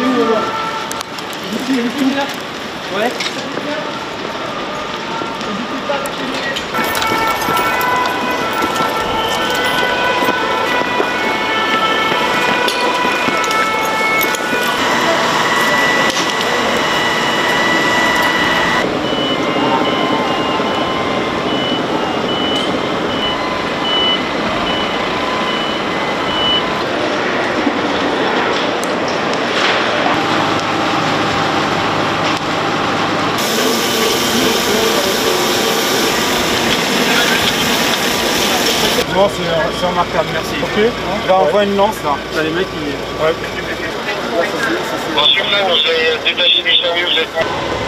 Ouais. Non, c'est remarquable, merci. Ok. Là, on voit une lance, là. Là, les mecs, ils... Ouais. Bon, celui-là, vous avez détaché du chariot, vous êtes...